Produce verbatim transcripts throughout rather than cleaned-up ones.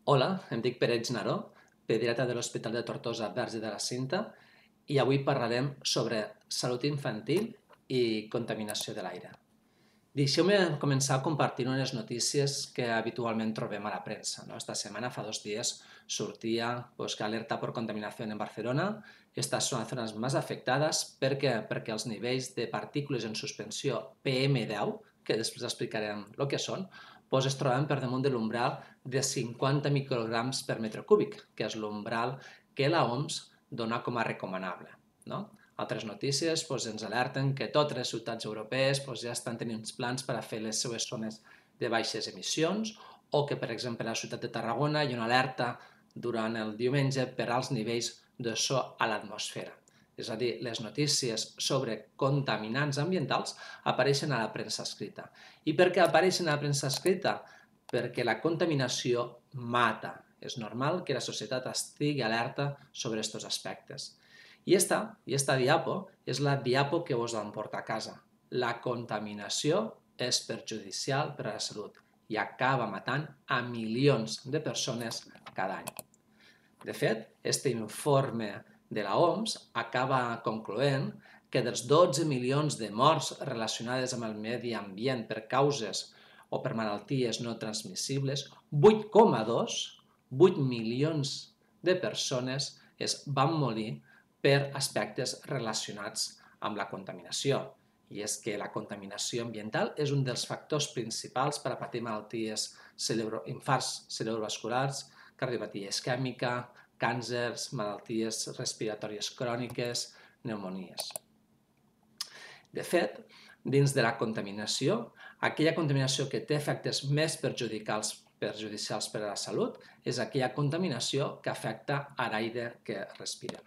Hola, em dic Pere Naró, pediatra de l'Hospital de Tortosa Verge de la Cinta, i avui parlarem sobre salut infantil i contaminació de l'aire. Deixeu-me començar compartint unes notícies que habitualment trobem a la premsa. No? Esta setmana, fa dos dies, sortia pues, que alerta per contaminació en Barcelona. Estas són les zones més afectades perquè, perquè els nivells de partícules en suspensió P M deu, que després explicarem el que són, pues, es troben per damunt de l'umbral de cinquanta micrograms per metre cúbic, que és l'umbral que la O M S dona com a recomanable. No? Altres notícies doncs, ens alerten que totes les ciutats europees doncs, ja estan tenint plans per a fer les seues zones de baixes emissions o que, per exemple, a la ciutat de Tarragona hi ha una alerta durant el diumenge per als nivells de so a l'atmosfera. És a dir, les notícies sobre contaminants ambientals apareixen a la premsa escrita. I per què apareixen a la premsa escrita? Perquè la contaminació mata. És normal que la societat estigui alerta sobre aquests aspectes. I esta, i esta diapo és la diapo que us emporta a casa. La contaminació és perjudicial per a la salut i acaba matant a milions de persones cada any. De fet, aquest informe de la O M S acaba concloent que dels dotze milions de morts relacionades amb el medi ambient per causes o per malalties no transmissibles, vuit coma dos, vuit milions de persones es van morir per aspectes relacionats amb la contaminació. I és que la contaminació ambiental és un dels factors principals per a patir malalties cerebro, infarts cerebrovasculars, cardiopatia isquèmica, càncers, malalties respiratòries cròniques, pneumonies. De fet, dins de la contaminació, aquella contaminació que té efectes més perjudicials, perjudicials per a la salut és aquella contaminació que afecta a l'aire que respirem.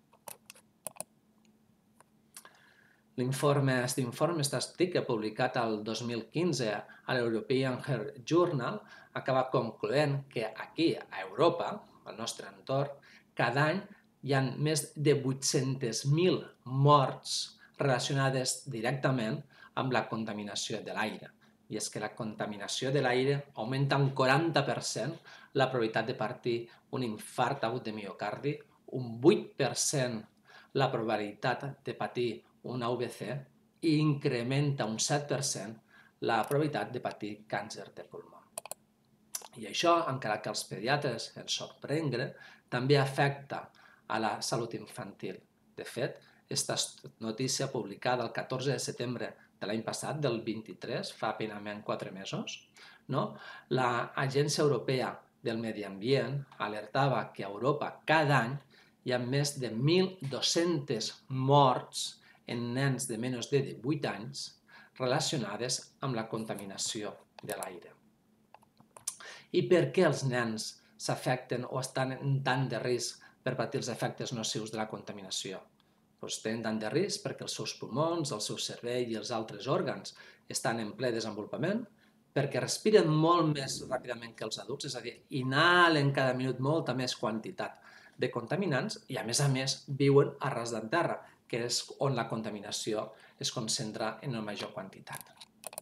L'informe, aquest informe, aquest article publicat el dos mil quinze a l'European Health Journal, acaba concloent que aquí, a Europa, al nostre entorn, cada any hi ha més de vuit-cents mil morts relacionades directament amb la contaminació de l'aire. I és que la contaminació de l'aire augmenta un quaranta per cent la probabilitat de patir un infart agut de miocardi, un vuit per cent la probabilitat de patir una U V C i incrementa un set per cent la probabilitat de patir càncer de pulmó. I això, encara que els pediatres ens sorprenguen, també afecta a la salut infantil. De fet, aquesta notícia publicada el catorze de setembre de l'any passat, del vint-i-tres, fa apenament quatre mesos, no? l'Agència Europea del Medi Ambient alertava que a Europa cada any hi ha més de mil dos-centes morts en nens de menys de divuit anys relacionades amb la contaminació de l'aire. I per què els nens s'afecten o estan en tant de risc per patir els efectes nocius de la contaminació? Doncs tenen tant de risc perquè els seus pulmons, el seu cervell i els altres òrgans estan en ple desenvolupament, perquè respiren molt més ràpidament que els adults, és a dir, inhalen cada minut molta més quantitat de contaminants i, a més a més, viuen a ras de terra, que és on la contaminació es concentra en una major quantitat.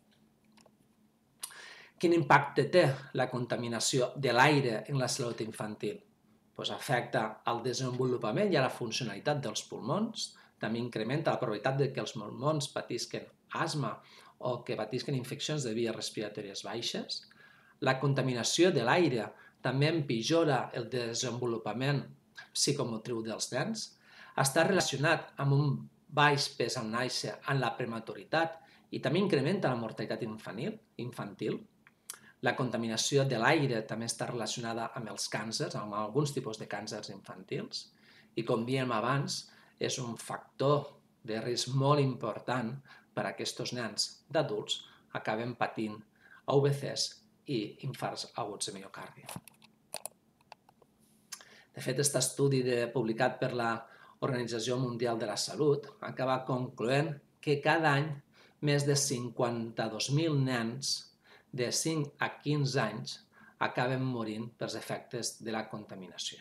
Quin impacte té la contaminació de l'aire en la salut infantil? Pues afecta al desenvolupament i a la funcionalitat dels pulmons, també incrementa la probabilitat de que els pulmons patisquen asma o que patisquen infeccions de vies respiratòries baixes. La contaminació de l'aire també empitjora el desenvolupament psicomotriu dels nens. Està relacionat amb un baix pes al nàixer en la prematuritat i també incrementa la mortalitat infantil. La contaminació de l'aire també està relacionada amb els càncers, amb alguns tipus de càncers infantils, i com dèiem abans, és un factor de risc molt important per a aquests nens d'adults acaben patint U V Cs i infarts aguts de miocardi. De fet, aquest estudi publicat per l'Organització Mundial de la Salut acaba concloent que cada any més de cinquanta-dos mil nens de cinc a quinze anys acaben morint pels efectes de la contaminació.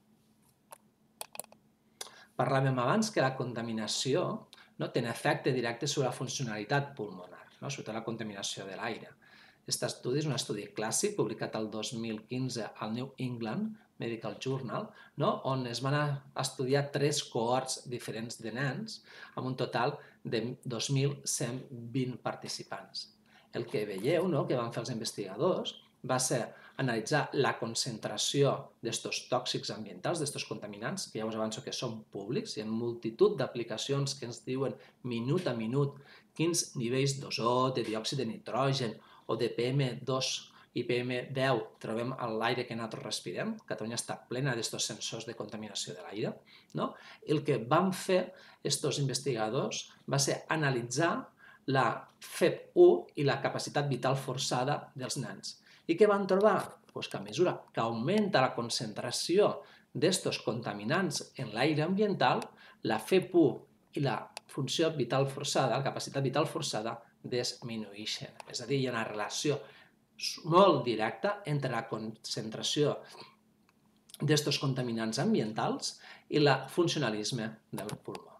Parlàvem abans que la contaminació no té efecte directe sobre la funcionalitat pulmonar, no? Sobre la contaminació de l'aire. Aquest estudi és un estudi clàssic publicat el dos mil quinze al New England Medical Journal, no? On es van estudiar tres cohorts diferents de nens amb un total de dos mil cent vint participants. El que veieu, no?, que van fer els investigadors va ser analitzar la concentració d'estos tòxics ambientals, d'estos contaminants, que ja us avanço que són públics, hi ha multitud d'aplicacions que ens diuen minut a minut quins nivells d'ozó, de diòxid de nitrogen o de P M dos i P M deu trobem a l'aire que nosaltres respirem. Catalunya està plena d'estos sensors de contaminació de l'aire, no? El que van fer estos investigadors va ser analitzar la F E P u i la capacitat vital forçada dels nens. I què van trobar? Pues que a mesura que augmenta la concentració d'estos contaminants en l'aire ambiental, la F E P u i la funció vital forçada, la capacitat vital forçada, disminueixen. És a dir, hi ha una relació molt directa entre la concentració d'estos contaminants ambientals i el funcionalisme del pulmó.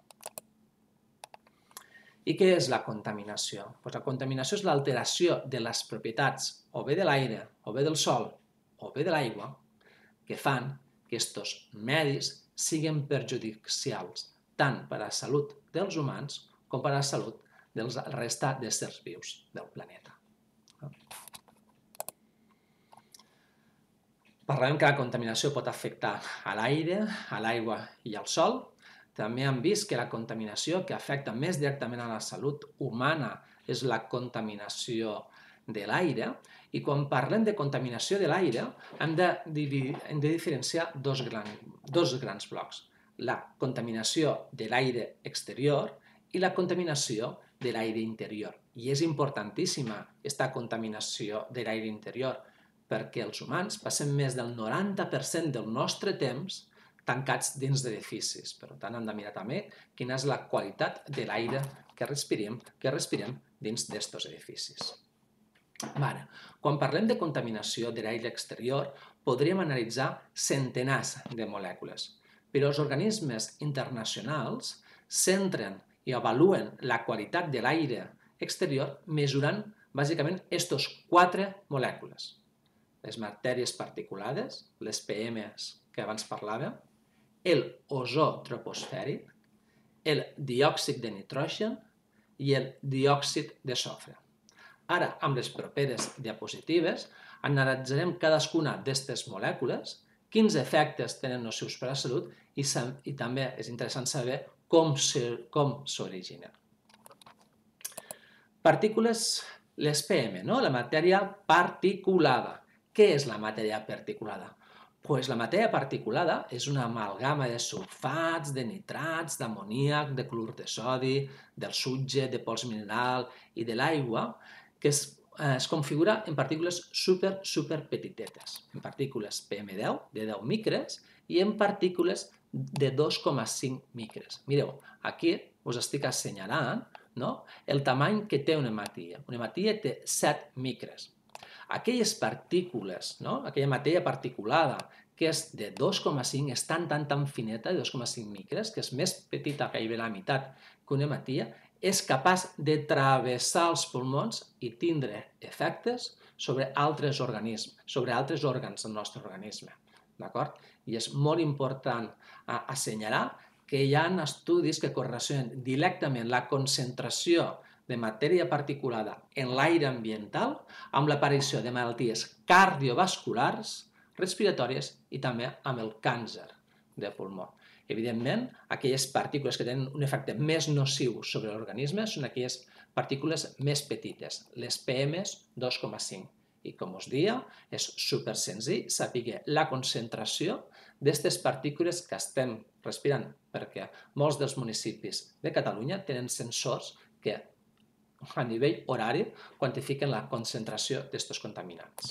I què és la contaminació? Pues la contaminació és l'alteració de les propietats o bé de l'aire, o bé del sol, o bé de l'aigua, que fan que aquests medis siguin perjudicials tant per a la salut dels humans com per a la salut de la resta d'éssers vius del planeta. Parlem que la contaminació pot afectar a l'aire, a l'aigua i al sol. També hem vist que la contaminació que afecta més directament a la salut humana és la contaminació de l'aire. I quan parlem de contaminació de l'aire hem de, hem de diferenciar dos, gran, dos grans blocs. La contaminació de l'aire exterior i la contaminació de l'aire interior. I és importantíssima aquesta contaminació de l'aire interior perquè els humans passem més del noranta per cent del nostre temps tancats dins d'edificis. Per tant, hem de mirar també quina és la qualitat de l'aire que respirem, que respirem dins d'estos edificis. Vale. Quan parlem de contaminació de l'aire exterior, podríem analitzar centenars de molècules, però els organismes internacionals centren i avaluen la qualitat de l'aire exterior mesurant bàsicament aquestes quatre molècules. Les matèries particulades, les P Ms que abans parlàvem, el ozó troposfèric, el diòxid de nitrogen i el diòxid de sofre. Ara, amb les properes diapositives, analitzarem cadascuna d'aquestes molècules, quins efectes tenen nocius per a la salut i, i també és interessant saber com s'originen. Partícules, les P M, no? La matèria particulada. Què és la matèria particulada? Pues la matèria particulada és una amalgama de sulfats, de nitrats, d'amoníac, de clorur de sodi, del sutge, de pols mineral i de l'aigua, que es, eh, es configura en partícules super, super petitetes, en partícules P M deu, de deu micres, i en partícules de dos coma cinc micres. Mireu, aquí us estic assenyalant, no?, el tamany que té una hematilla. Una hematilla té set micres. Aquelles partícules, no?, aquella matèria particulada que és de dos coma cinc, és tan, tan, tan fineta, de dos coma cinc micres, que és més petita, gairebé la meitat que una hematilla, és capaç de travessar els pulmons i tindre efectes sobre altres organismes, sobre altres òrgans del nostre organisme. D'acord? I és molt important assenyalar que hi ha estudis que correlacionen directament la concentració de matèria particulada en l'aire ambiental amb l'aparició de malalties cardiovasculars, respiratòries i també amb el càncer de pulmó. Evidentment, aquelles partícules que tenen un efecte més nociu sobre l'organisme són aquelles partícules més petites, les P Ms dos coma cinc. I com us deia, és super senzill saber la concentració d'aquestes partícules que estem respirant, perquè molts dels municipis de Catalunya tenen sensors que a nivell horari quantifiquen la concentració d'aquests contaminants.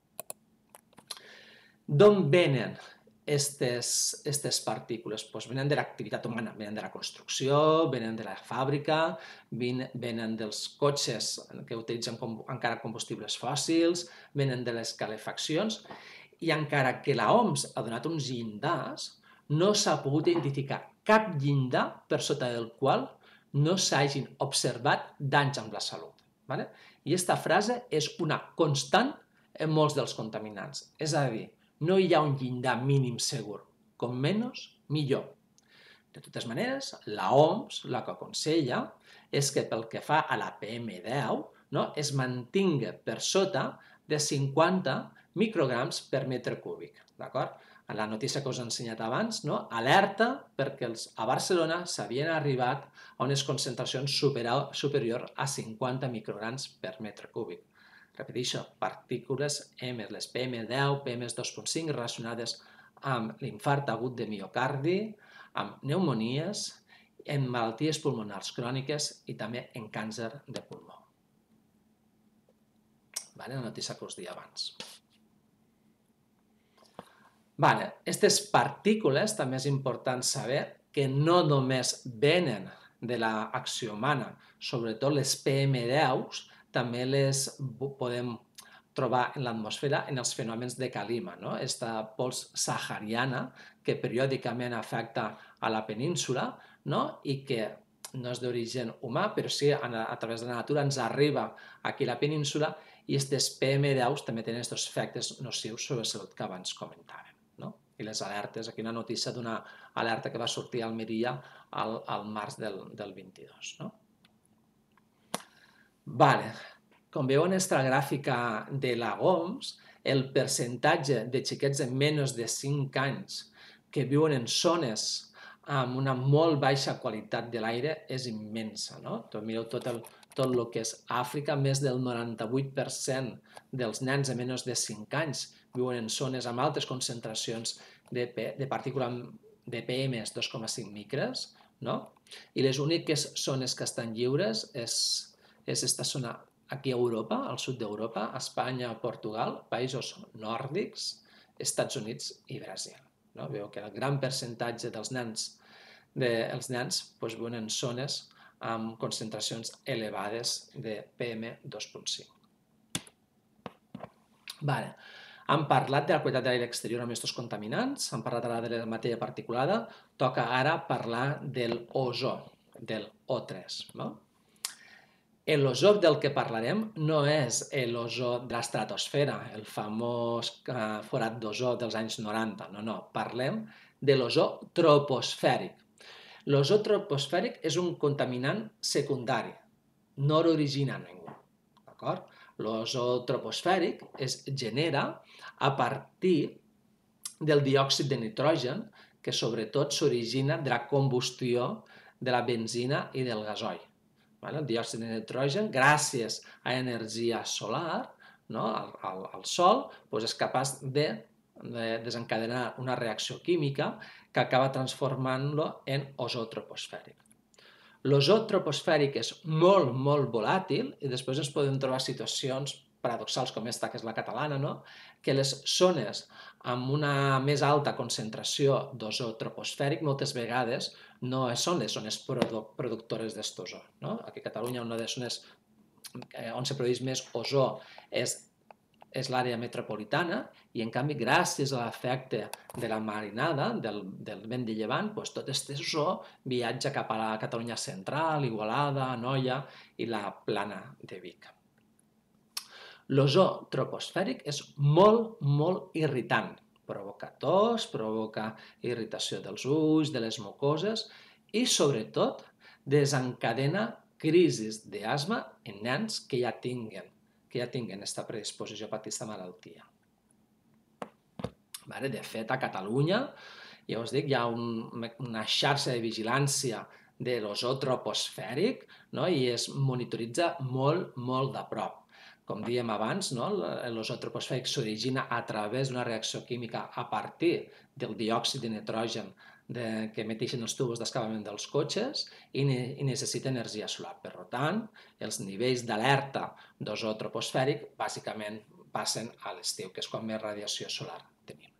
D'on venen aquestes partícules? Pues venen de l'activitat humana, venen de la construcció, venen de la fàbrica, venen dels cotxes que utilitzen encara combustibles fòssils, venen de les calefaccions, i encara que l'O M S ha donat uns llindars, no s'ha pogut identificar cap llindar per sota del qual no s'hagin observat danys amb la salut. I aquesta frase és una constant en molts dels contaminants. És a dir, no hi ha un llindar mínim segur. Com menys, millor. De totes maneres, la O M S el que aconsella és que pel que fa a la P M deu no, es mantingui per sota de cinquanta micrograms per metre cúbic. En la notícia que us he ensenyat abans, no, alerta perquè els, a Barcelona s'havien arribat a unes concentracions superior, superior a cinquanta micrograms per metre cúbic. Repeteixo, partícules M, les P M deu, P M dos punt cinc relacionades amb l'infart agut de miocardi, amb pneumonies, en malalties pulmonars cròniques i també en càncer de pulmó. Vale, la notícia que us deia abans. Vale, aquestes partícules també és important saber que no només venen de l'acció humana, sobretot les P M deu, també les podem trobar en l'atmosfera en els fenòmens de calima, no? Esta pols sahariana que periòdicament afecta a la península, no? I que no és d'origen humà, però sí a, a través de la natura ens arriba aquí a la península i aquestes P M deu també tenen aquests efectes nocius sobre la salut que abans comentàvem. No? I les alertes, aquí una notícia d'una alerta que va sortir a Almeria al, al març del, del vint-i-dos. No? Vale. Com veieu en aquesta gràfica de la O M S, el percentatge de xiquets de menys de cinc anys que viuen en zones amb una molt baixa qualitat de l'aire és immensa. No? Tot, mireu tot el, tot el que és Àfrica, més del noranta-vuit per cent dels nens de menys de cinc anys viuen en zones amb altes concentracions de, de partícula de P M dos coma cinc micres, no? I les úniques zones que estan lliures és, és esta zona aquí a Europa, al sud d'Europa, Espanya, Portugal, països nòrdics, Estats Units i Brasil. No? Veu que el gran percentatge dels nens, de, els nens doncs, viuen en zones amb concentracions elevades de P M dos punt cinc. Vale. Hem parlat de la qualitat de l'aire exterior amb aquests contaminants, hem parlat ara de la matèria particulada, toca ara parlar del ozó, del O tres. No? L'ozó del que parlarem no és l'ozó de l'estratosfera, el famós forat d'ozó dels anys noranta, no, no, parlem de l'ozó troposfèric. L'ozó troposfèric és un contaminant secundari, no l'origina ningú, d'acord? L'ozó troposfèric es genera a partir del diòxid de nitrogen, que sobretot s'origina de la combustió de la benzina i del gasoil. El diòxid de nitrogen, gràcies a energia solar, no, al, al, al sol, doncs és capaç de, de desencadenar una reacció química que acaba transformant-lo en ozó troposfèric. L'ozó troposfèric és molt, molt volàtil i després ens podem trobar situacions paradoxals com aquesta, que és la catalana, no? Que les zones amb una més alta concentració d'ozó troposfèric moltes vegades no són les zones productores d'aquest ozó. No? Aquí a Catalunya una de les zones on se produeix més ozó és, és l'àrea metropolitana i en canvi gràcies a l'efecte de la marinada, del, del vent de llevant, doncs tot aquest ozó viatja cap a la Catalunya central, Igualada, Anoia i la Plana de Vic. L'ozó troposfèric és molt, molt irritant. Provoca tos, provoca irritació dels ulls, de les mucoses i, sobretot, desencadena crisis d'asma en nens que ja tinguen, que ja tinguen aquesta predisposició a patir aquesta malaltia. De fet, a Catalunya, ja us dic, hi ha un, una xarxa de vigilància de l'ozó troposfèric, no? I es monitoritza molt, molt de prop. Com dèiem abans, no? L'ozó troposfèric s'origina a través d'una reacció química a partir del diòxid de nitrogen de, que emeteixen els tubos d'escapament dels cotxes i, ne, i necessita energia solar. Per tant, els nivells d'alerta d'ozó troposfèric bàsicament passen a l'estiu, que és quan més radiació solar tenim.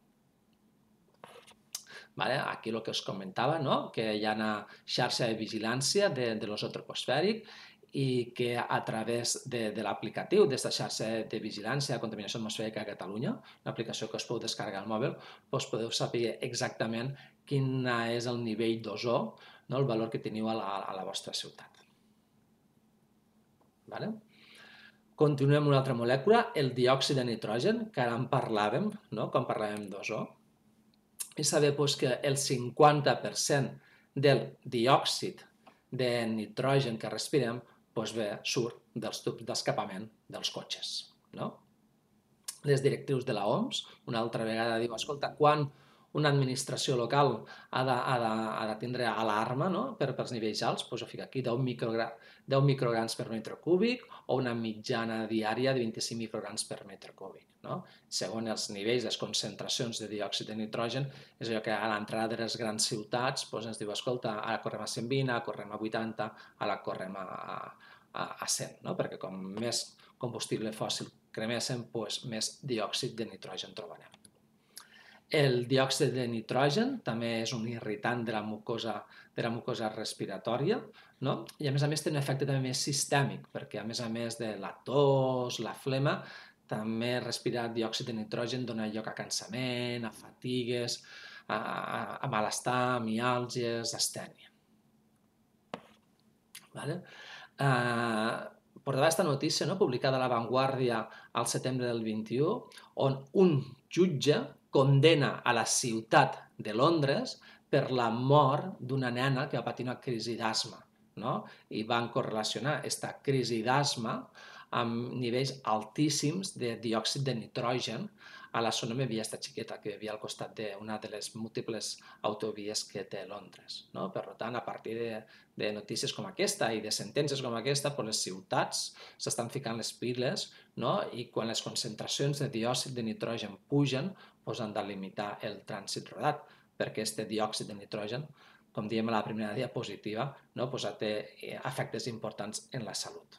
Vale? Aquí el que us comentava, no? Que hi ha una xarxa de vigilància de, de l'ozó troposfèric i que a través de, de l'aplicatiu d'aquesta xarxa de vigilància de contaminació atmosfèrica a Catalunya, una aplicació que us podeu descarregar al mòbil, doncs podeu saber exactament quin és el nivell d'ozó, no? El valor que teniu a la, a la vostra ciutat. Vale? Continuem amb una altra molècula, el diòxid de nitrogen, que ara en parlàvem, no? Quan parlàvem d'ozó. I saber doncs, que el cinquanta per cent del diòxid de nitrogen que respirem doncs, bé, surt dels tubs d'escapament dels cotxes. No? Les directrius de l'O M S, una altra vegada diu, escolta, quan una administració local ha de, ha de, ha de tindre alarma, no? per, per els nivells alts, doncs ho fica aquí, deu, microgra, deu micrograms per metre cúbic o una mitjana diària de vint-i-cinc micrograms per metre cúbic. No? Segons els nivells, les concentracions de diòxid de nitrogen, és allò que a l'entrada de les grans ciutats doncs ens diu, escolta, ara correm a cent vint, ara correm a vuitanta, ara correm a, a, a cent, no? Perquè com més combustible fòssil creméssim, doncs més diòxid de nitrogen trobarem. El diòxid de nitrogen també és un irritant de la mucosa, de la mucosa respiratòria, no? I a més a més té un efecte també més sistèmic, perquè a més a més de la tos, la flema, també respirar diòxid de nitrogen dona lloc a cansament, a fatigues, a, a, a malestar, a miàlgies, astènia. Vale? Uh, portava aquesta notícia, no? Publicada a La Vanguardia al setembre del vint-i-u, on un jutge condena a la ciutat de Londres per la mort d'una nena que va patir una crisi d'asma. No? I van correlacionar aquesta crisi d'asma amb nivells altíssims de diòxid de nitrogen a la zona on hi havia aquesta xiqueta que vivia al costat d'una de les múltiples autovies que té Londres. No? Per tant, a partir de, de notícies com aquesta i de sentències com aquesta, doncs les ciutats s'estan ficant les piles, no? I quan les concentracions de diòxid de nitrogen pugen, doncs han de limitar el trànsit rodat, perquè aquest diòxid de nitrogen, com diem a la primera diapositiva, no? Doncs té efectes importants en la salut.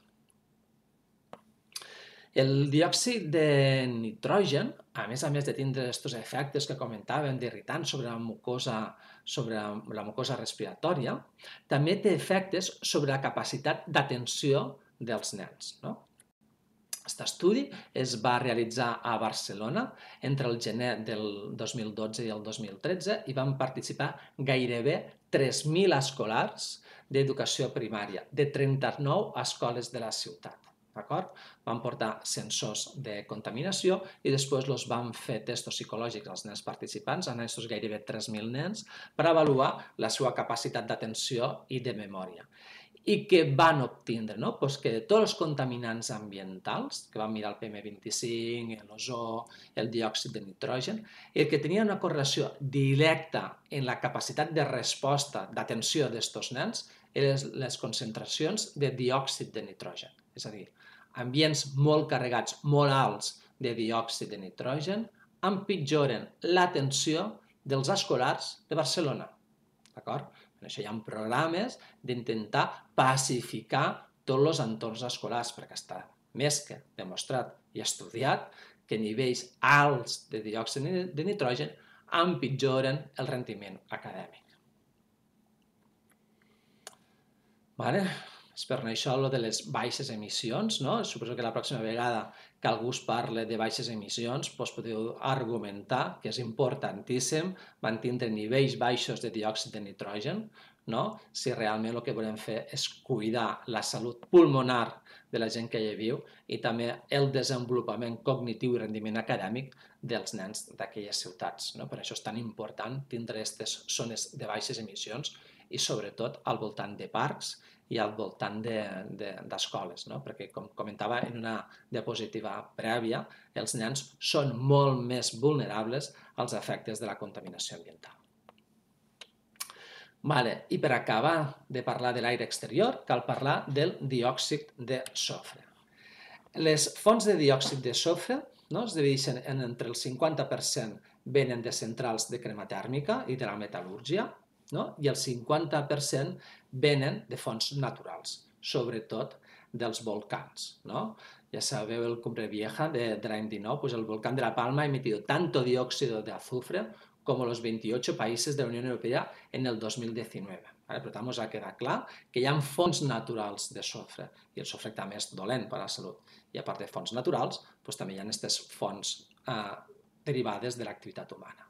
El diòxid de nitrogen, a més a més de tindre aquests efectes que comentàvem d'irritant sobre la mucosa, sobre la mucosa respiratòria, també té efectes sobre la capacitat d'atenció dels nens. No? Aquest estudi es va realitzar a Barcelona entre el gener del dos mil dotze i el dos mil tretze i van participar gairebé tres mil escolars d'educació primària de trenta-nou escoles de la ciutat. Van portar sensors de contaminació i després els van fer testos psicològics als nens participants, a aquests gairebé tres mil nens, per avaluar la seva capacitat d'atenció i de memòria. I què van obtindre? No? Pues que de tots els contaminants ambientals, que van mirar el P M vint-i-cinc, l'ozó, el diòxid de nitrogen, el que tenia una correlació directa en la capacitat de resposta, d'atenció d'aquests nens, eren les concentracions de diòxid de nitrogen. És a dir, ambients molt carregats, molt alts de diòxid de nitrogen, empitjoren l'atenció dels escolars de Barcelona. D'acord? Per això hi ha programes d'intentar pacificar tots els entorns escolars, perquè està més que demostrat i estudiat que nivells alts de diòxid de nitrogen empitjoren el rendiment acadèmic. Vale? És per això el de les baixes emissions, no? Suposo que la pròxima vegada que algú us parli de baixes emissions, doncs podeu argumentar que és importantíssim mantenir nivells baixos de diòxid de nitrogen, no? Si realment el que volem fer és cuidar la salut pulmonar de la gent que hi viu i també el desenvolupament cognitiu i rendiment acadèmic dels nens d'aquelles ciutats. No? Per això és tan important tindre aquestes zones de baixes emissions i sobretot al voltant de parcs i al voltant d'escoles, no? Perquè, com comentava en una diapositiva prèvia, els nens són molt més vulnerables als efectes de la contaminació ambiental. Vale. I per acabar de parlar de l'aire exterior, cal parlar del diòxid de sofre. Les fonts de diòxid de sofre, no, es divideixen en entre el cinquanta per cent venen de centrals de crema tèrmica i de la metal·lúrgia, no? I el cinquanta per cent venen de fonts naturals, sobretot dels volcans. No? Ja sabeu el Cumbre Vieja de, de l'any dinou, pues el volcán de la Palma ha emitido tanto dióxido de azufre como los veintiocho países de la Unión Europea en el dos mil diecinueve. Vale? Per tant, ens ha quedat clar que hi ha fonts naturals de sofre, i el sofre també és dolent per a la salut. I a part de fonts naturals, pues, també hi ha aquestes fonts eh, derivades de l'activitat humana.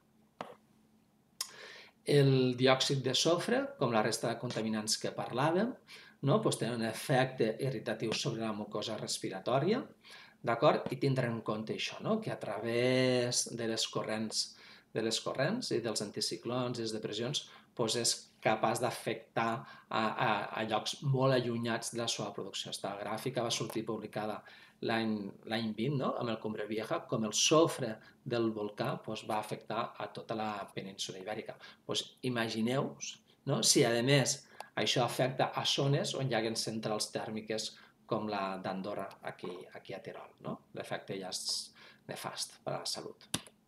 El diòxid de sofre, com la resta de contaminants que parlàvem, no? Pues tenen un efecte irritatiu sobre la mucosa respiratòria, d'acord? I tindre en compte això, no? Que a través de les corrents, de les corrents i dels anticiclons i les depressions doncs és capaç d'afectar a, a, a llocs molt allunyats de la seva producció. Esta gràfica va sortir publicada l'any vint, no? Amb el Cumbre Vieja, com el sofre del volcà doncs, va afectar a tota la península ibèrica. Doncs imagineu-vos, no? Si a més això afecta a zones on hi ha centrals tèrmiques com la d'Andorra, aquí, aquí a Tirol, no? L'efecte ja és nefast per a la salut.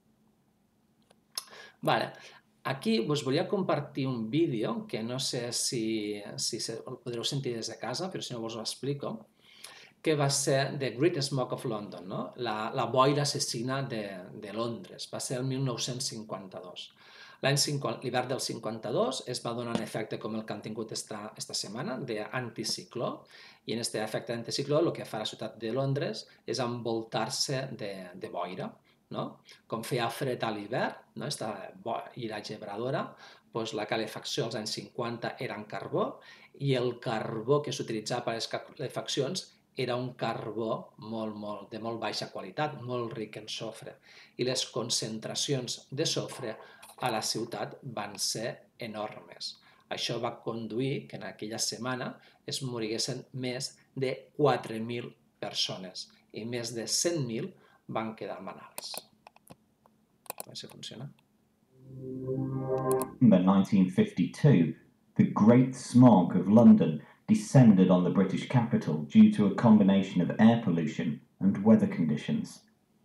Vale. Aquí us volia compartir un vídeo que no sé si, si el podreu sentir des de casa, però si no us ho explico, que va ser The Great Smoke of London, no? la, la boira assassina de, de Londres. Va ser el mil nou-cents cinquanta-dos. L'hivern del cinquanta-dos es va donar un efecte com el que han tingut esta, esta setmana, d'anticicló, i en aquest efecte d'anticicló el que fa la ciutat de Londres és envoltar-se de, de boira. No? Com feia fred a l'hivern, no? Esta ira gebradora, doncs la calefacció als anys cinquanta era en carbó i el carbó que s'utilitzava per a les calefaccions era un carbó molt, molt, de molt baixa qualitat, molt ric en sofre. I les concentracions de sofre a la ciutat van ser enormes. Això va conduir que en aquella setmana es moriguessin més de quatre mil persones i més de cent mil van quedar malalts. A veure si funciona. In nineteen fifty-two, the Great Smog of London descended on the British capital due to a combination of air pollution and weather conditions.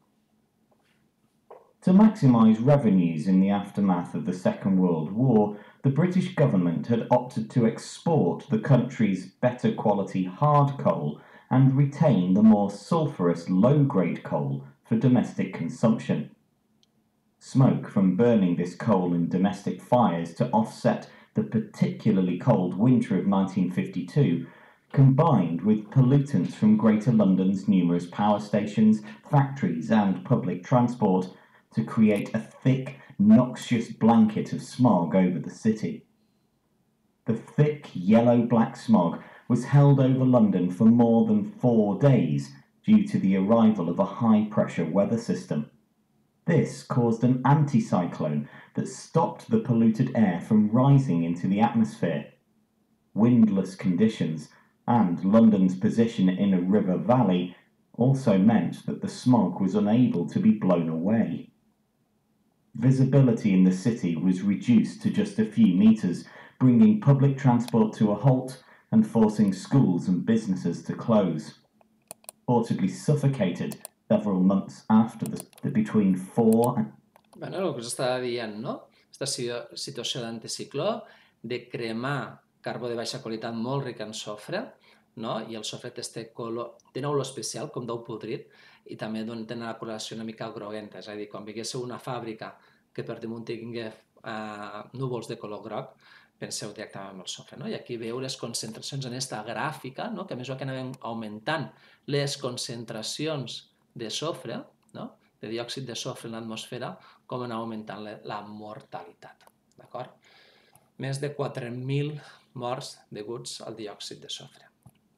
To maximise revenues in the aftermath of the Second World War, the British government had opted to export the country's better quality hard coal and retain the more sulphurous low-grade coal for domestic consumption. Smoke from burning this coal in domestic fires to offset the particularly cold winter of nineteen fifty-two combined with pollutants from Greater London's numerous power stations, factories and public transport to create a thick, noxious blanket of smog over the city. The thick, yellow-black smog was held over London for more than four days due to the arrival of a high-pressure weather system. This caused an anticyclone that stopped the polluted air from rising into the atmosphere. Windless conditions and London's position in a river valley also meant that the smog was unable to be blown away. Visibility in the city was reduced to just a few metres, bringing public transport to a halt and forcing schools and businesses to close. Reportedly suffocated several months after the, the between four and... Bueno, el que us estava dient, no? Aquesta situació d'anticicló, de cremar carbó de baixa qualitat molt ric en sofre, no? I el sofre té este color, té una olor especial, com d'ou podrit, i també té una coloració una mica groguenta, és a dir, quan veiéssiu una fàbrica que per damunt tingui eh, núvols de color groc, penseu directament en el sofre. No? I aquí veieu les concentracions en aquesta gràfica, no? Que a mesura que anem augmentant les concentracions de sofre, no? De diòxid de sofre en l'atmosfera, com anar augmentant la mortalitat. Més de quatre mil morts deguts al diòxid de sofre.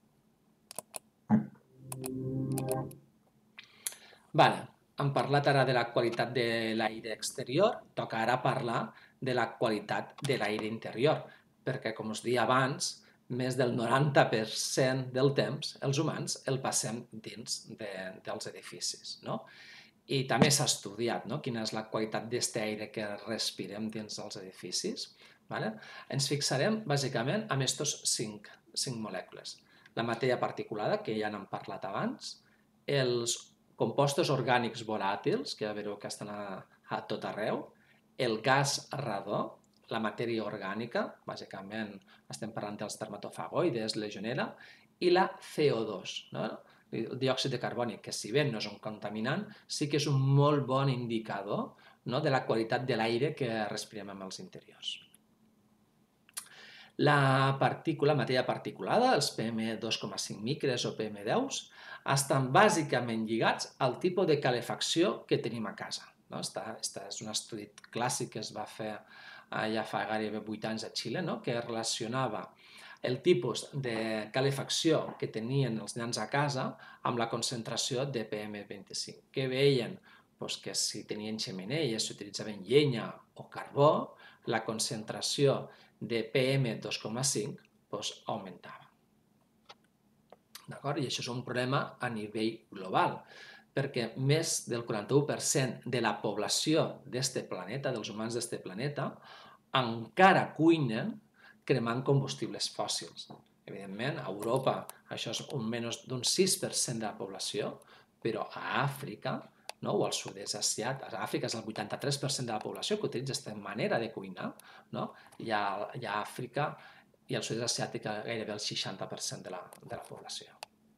Vale. Hem parlat ara de la qualitat de l'aire exterior, toca ara parlar de la qualitat de l'aire interior, perquè, com us deia abans, més del noranta per cent del temps els humans el passem dins de, dels edificis. No? I també s'ha estudiat, no? Quina és la qualitat d'aquest aire que respirem dins dels edificis. Vale? Ens fixarem bàsicament en aquestes cinc, cinc molècules. La matèria particulada, que ja n'hem parlat abans, els compostos orgànics volàtils, que ja veureu que estan a, a tot arreu, el gas radó, la matèria orgànica, bàsicament estem parlant dels dermatofagoides, legionera, i la C O dos, no? El diòxid de carboni, que si bé no és un contaminant, sí que és un molt bon indicador, no? De la qualitat de l'aire que respirem en els interiors. La partícula, matèria particulada, els P M dos coma cinc micres o P M deu, estan bàsicament lligats al tipus de calefacció que tenim a casa. Aquest és un estudi clàssic que es va fer ja fa gairebé vuit anys a Xile, que relacionava el tipus de calefacció que tenien els nens a casa amb la concentració de P M vint-i-cinc. Què veien? Pues que si tenien xemeneies, si utilitzaven llenya o carbó, la concentració de P M dos coma cinc pues, augmentava. I això és un problema a nivell global, perquè més del quaranta-u per cent de la població d'aquest planeta, dels humans d'aquest planeta, encara cuinen cremant combustibles fòssils. Evidentment, a Europa això és un menys d'un sis per cent de la població, però a Àfrica, no? O al sud-est asiàtic, a Àfrica és el vuitanta-tres per cent de la població que utilitza aquesta manera de cuinar, no? I a, i a Àfrica i al sud-est asiàtic gairebé el seixanta per cent de la, de la població.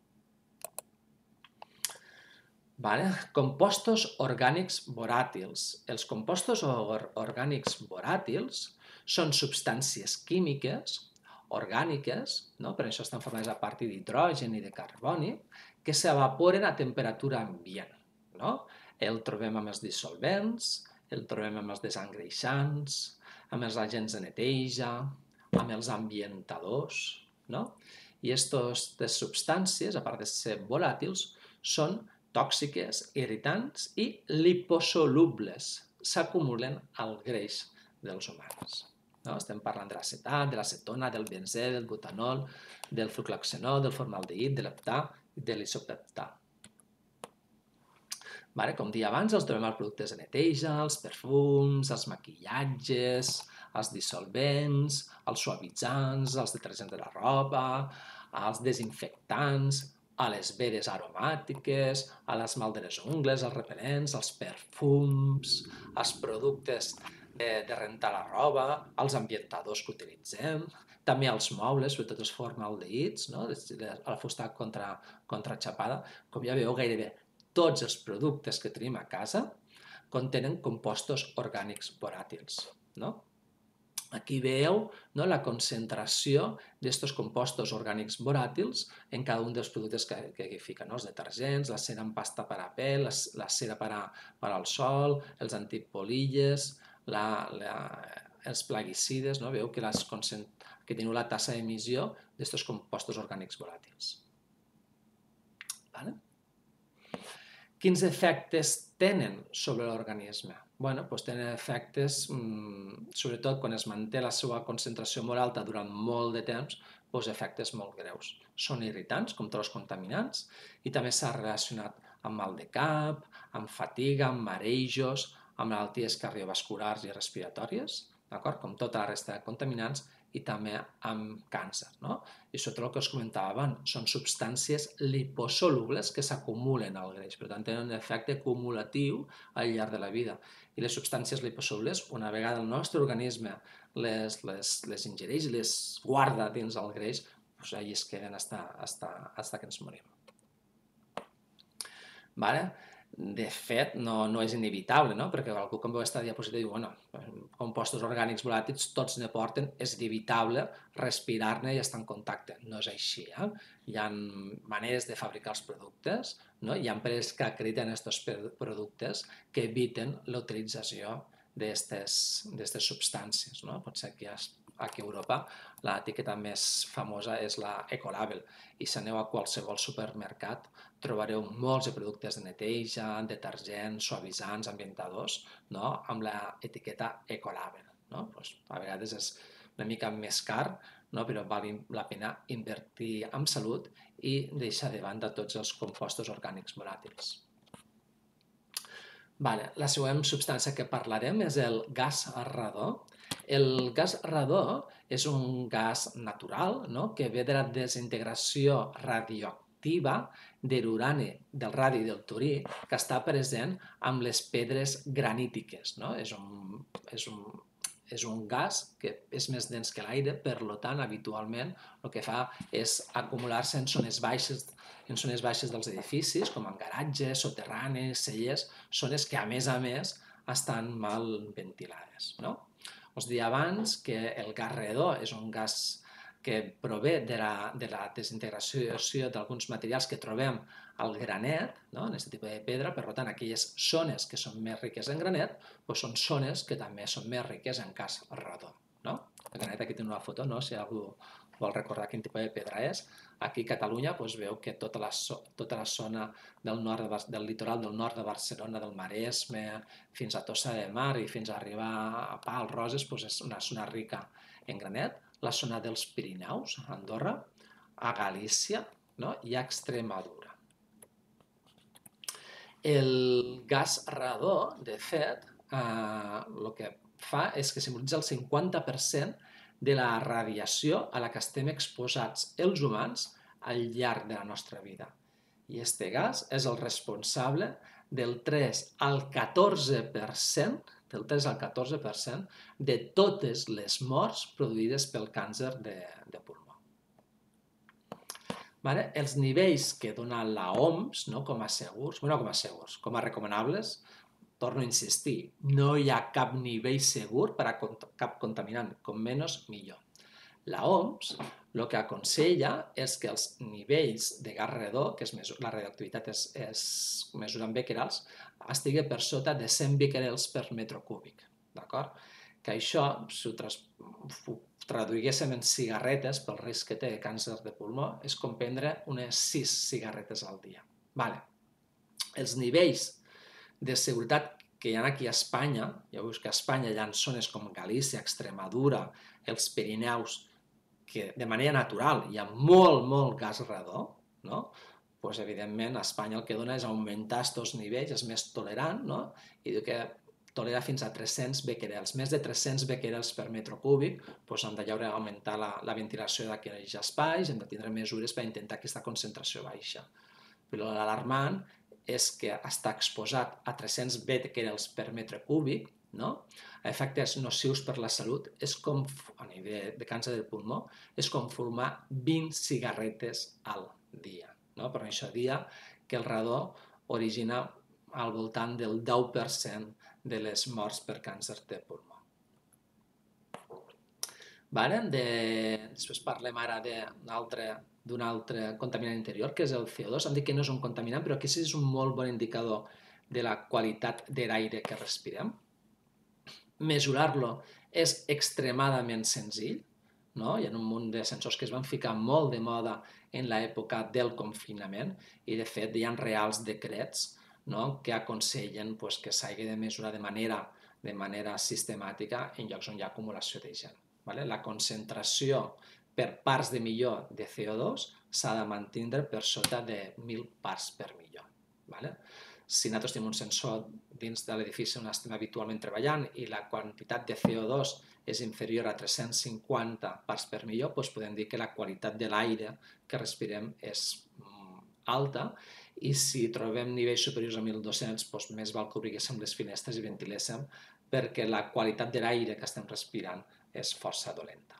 Vale. Compostos orgànics volàtils. Els compostos or orgànics volàtils són substàncies químiques orgàniques, no? Per això estan formades a partir d'hidrogen i de carboni, que s'evaporen a temperatura ambient. No? El trobem amb els dissolvents, el trobem amb els desengreixants, amb els agents de neteja, amb els ambientadors. No? I aquestes substàncies, a part de ser volàtils, són tòxiques, irritants i liposolubles. S'acumulen al greix dels humans. No? Estem parlant de l'acetat, de l'acetona, del benzè, del butanol, del flucloxenol, del formaldehid, de l'heptà i de l'isopeptà. Vale? Com deia abans, els trobem als productes de neteja, els perfums, els maquillatges, els dissolvents, els suavitzants, els detergents de la roba, els desinfectants, a les vedes aromàtiques, a l'esmalt de les ungles, els repel·lents, els perfums, els productes de, de rentar la roba, els ambientadors que utilitzem, també els mobles, sobretot els formaldehits, no? La fusta contra, contraxapada. Com ja veieu, gairebé tots els productes que tenim a casa contenen compostos orgànics volàtils. No? Aquí veieu no, la concentració d'aquests compostos orgànics volàtils en cada un dels productes que, que aquí fiquen, no? Els detergents, la cera en pasta per a pèl, la, la cera per, a, per al sol, els antipolilles, la, la, els plaguicides, no? Veieu que, les, que teniu la tassa d'emissió d'aquests compostos orgànics volàtils. Vale? Quins efectes tenen sobre l'organisme? Bueno, doncs tenen efectes, sobretot quan es manté la seva concentració molt alta durant molt de temps, doncs efectes molt greus. Són irritants, com tots els contaminants, i també s'ha relacionat amb mal de cap, amb fatiga, amb marejos, amb malalties cardiovasculars i respiratòries, com tota la resta de contaminants, i també amb càncer. No? I sobretot el que us comentava abans, són substàncies liposolubles que s'acumulen al greix, per tant tenen un efecte cumulatiu al llarg de la vida. I les substàncies liposolubles, una vegada el nostre organisme les, les, les ingereix i les guarda dins el greix, doncs allà es queden fins que ens morim. Vale? De fet, no, no és inevitable, no? Perquè algú quan veu aquesta diapositiva diu, bueno, compostos orgànics volàtils tots ne porten, és inevitable respirar-ne i estar en contacte. No és així, eh? Hi ha maneres de fabricar els productes, no? Hi ha empreses que acrediten aquests productes que eviten l'utilització d'aquestes substàncies, no? Pot ser que aquí a Europa l'etiqueta més famosa és la Ecolabel, i si aneu a qualsevol supermercat trobareu molts de productes de neteja, detergents, suavitzants, ambientadors, no? Amb l'etiqueta Ecolabel. No? Pues, a vegades és una mica més car, no? Però val la pena invertir en salut i deixar de banda tots els compostos orgànics volàtils. Vale. La següent substància que parlarem és el gas radó. El gas radó és un gas natural, no? Que ve de la desintegració radioactiva de l'urani, del radi i del torí, que està present amb les pedres granítiques. No? És, un, és, un, és un gas que és més dens que l'aire, per tant, habitualment el que fa és acumular-se en zones baixes, en zones baixes dels edificis, com en garatges, soterranis, cellers, zones que, a més a més, estan mal ventilades. No? Us deia abans que el gas radó és un gas que prové de la, de la desintegració d'alguns materials que trobem al granet, no? En aquest tipus de pedra. Per tant, aquelles zones que són més riques en granet doncs són zones que també són més riques en gas radó. No? El granet, aquí tenim una foto, no? Si algú vol recordar quin tipus de pedra és. Aquí a Catalunya doncs, veu que tota la, tota la zona del, nord de, del litoral del nord de Barcelona, del Maresme, fins a Tossa de Mar i fins a arribar a Pals, Roses, doncs és una zona rica en granet. La zona dels Pirineus, a Andorra, a Galícia, no? I a Extremadura. El gas radó, de fet, eh, el que fa és que simbolitza el cinquanta per cent de la radiació a la que estem exposats els humans al llarg de la nostra vida. I aquest gas és el responsable del tres al catorze per cent, del tres al catorze per cent de totes les morts produïdes pel càncer de, de pulmó. Vale? Els nivells que dona la O M S, no, com a segurs, bueno, com a segurs, com a recomanables, torno a insistir, no hi ha cap nivell segur per a cap contaminant, com menys millor. La O M S el que aconsella és que els nivells de gas redó, que és la radioactivitat és, és mesura en becquerels, estigui per sota de cent becquerels per metre cúbic. D'acord? Que això, si ho traduïguéssim en cigarretes, pel risc que té càncer de pulmó, és com prendre unes sis cigarretes al dia. Vale. Els nivells de seguretat que hi ha aquí a Espanya, ja veus que a Espanya hi ha zones com Galícia, Extremadura, els Pirineus, que de manera natural hi ha molt, molt gas radó, no? Pues, evidentment, a Espanya el que dona és augmentar aquests nivells, és més tolerant, no? I diu que tolera fins a tres-cents becquerels. Més de tres-cents becquerels per metre cúbic, doncs hem d'haver d'augmentar la, la ventilació d'aquells espais, hem de tindre mesures per intentar que aquesta concentració baixa. Però l'alarmant és que està exposat a tres-cents becquerels per metre cúbic, no? A efectes nocius per la salut, és com, a nivell de càncer del pulmó, és com fumar vint cigarretes al dia. No? Per això dia que el radó origina al voltant del deu per cent de les morts per càncer de pulmó. Vale? De... Després parlem ara d'un altre, d'un altre contaminant interior, que és el C O dos. Hem dit que no és un contaminant, però que sí és un molt bon indicador de la qualitat de l'aire que respirem. Mesurar-lo és extremadament senzill, no? Hi ha un munt de sensors que es van ficar molt de moda en l'època del confinament i, de fet, hi ha reals decrets, no? Que aconsellen pues, que s'hagi de mesurar de manera, de manera sistemàtica en llocs on hi ha acumulació de gent. Vale? La concentració per parts de milió de C O dos s'ha de mantenir per sota de mil parts per milió. Vale? Si nosaltres tenim un sensor dins de l'edifici on estem habitualment treballant i la quantitat de C O dos és inferior a tres-cents cinquanta parts per milió, doncs podem dir que la qualitat de l'aire que respirem és alta, i si trobem nivells superiors a mil dos-cents, doncs més val que obriguéssim les finestres i ventiléssim, perquè la qualitat de l'aire que estem respirant és força dolenta.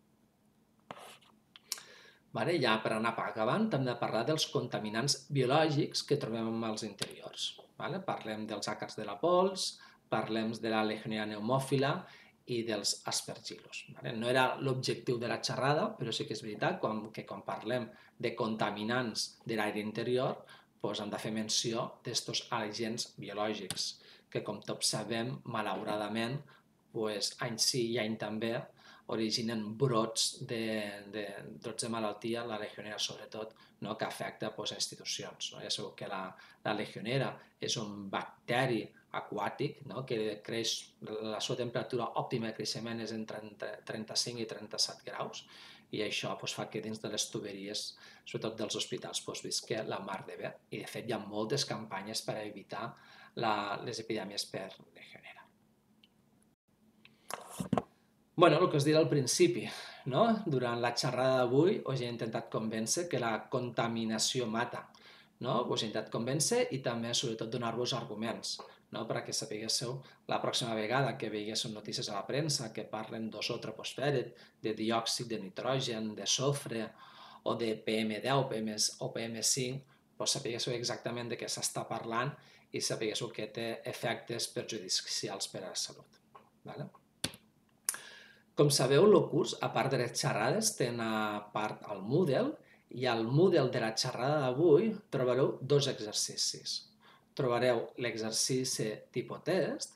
Vale, ja per anar acabant, hem de parlar dels contaminants biològics que trobem als interiors. Vale? Parlem dels àcars de la pols, parlem de la legionella pneumòfila i dels aspergillus. Vale? No era l'objectiu de la xerrada, però sí que és veritat que quan parlem de contaminants de l'aire interior, doncs hem de fer menció d'aquests agents biològics, que com tots sabem, malauradament, doncs, any sí i any també, originen brots de, de, brots de malaltia, la legionera sobretot, no, que afecta pues, a institucions. No? Ja sabeu que la, la legionera és un bacteri aquàtic, no, que creix, la seva temperatura òptima de creixement és entre trenta-cinc i trenta-set graus, i això pues, fa que dins de les tuberies, sobretot dels hospitals, pues, visqui la mar de bé. I de fet hi ha moltes campanyes per evitar la, les epidèmies per legionera. Bueno, el que us diré al principi, no? Durant la xerrada d'avui us he intentat convèncer que la contaminació mata, no? Us he intentat convèncer i també, sobretot, donar-vos arguments, no? Perquè sapiguéssiu la pròxima vegada que veiéssiu notícies a la premsa que parlen d'ozó troposfèric, de diòxid de nitrogen, de sofre o de P M deu o P M cinc, doncs sapiguéssiu exactament de què s'està parlant i sapiguéssiu que té efectes perjudicials per a la salut. Vale? Com sabeu, el curs, a part de les xerrades, té a part el Moodle, i al Moodle de la xerrada d'avui trobareu dos exercicis. Trobareu l'exercici tipus test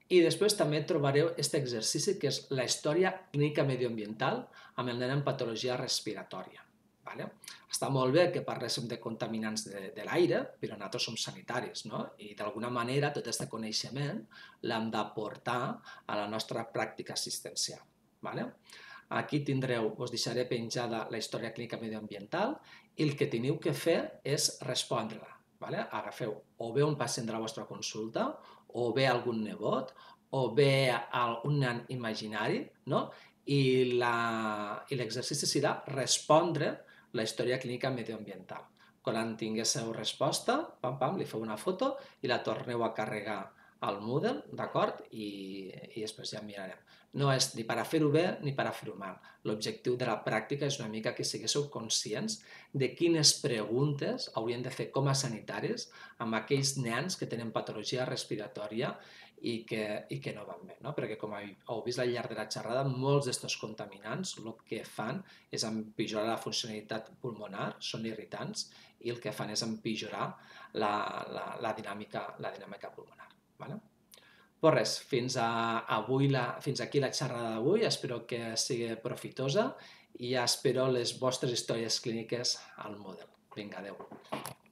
I després també trobareu aquest exercici que és la història clínica medioambiental amb el nen amb patologia respiratòria. Vale? Està molt bé que parléssim de contaminants de, de l'aire, però nosaltres som sanitaris, no? I d'alguna manera tot aquest coneixement l'hem d'aportar a la nostra pràctica assistencial. Vale? Aquí tindreu, us deixaré penjada la història clínica medioambiental i el que teniu que fer és respondre-la. Vale? Agafeu o bé un pacient de la vostra consulta, o bé algun nebot, o bé un nen imaginari, no? I l'exercici serà respondre la història clínica medioambiental. Quan tinguéssiu resposta, pam, pam, li feu una foto i la torneu a carregar al Moodle, d'acord? I, i després ja mirarem. No és ni per a fer-ho bé ni per a fer-ho mal. L'objectiu de la pràctica és una mica que siguéssiu conscients de quines preguntes haurien de fer com a sanitaris amb aquells nens que tenen patologia respiratòria i que, i que no van bé, no? Perquè com heu vist al llarg de la xerrada, molts d'aquests contaminants el que fan és empitjorar la funcionalitat pulmonar, són irritants, i el que fan és empitjorar la, la, la, dinàmica, la dinàmica pulmonar. Vale? Pues res, fins, a avui la, fins aquí la xerrada d'avui, espero que sigui profitosa i ja espero les vostres històries clíniques al Moodle. Vinga, adeu.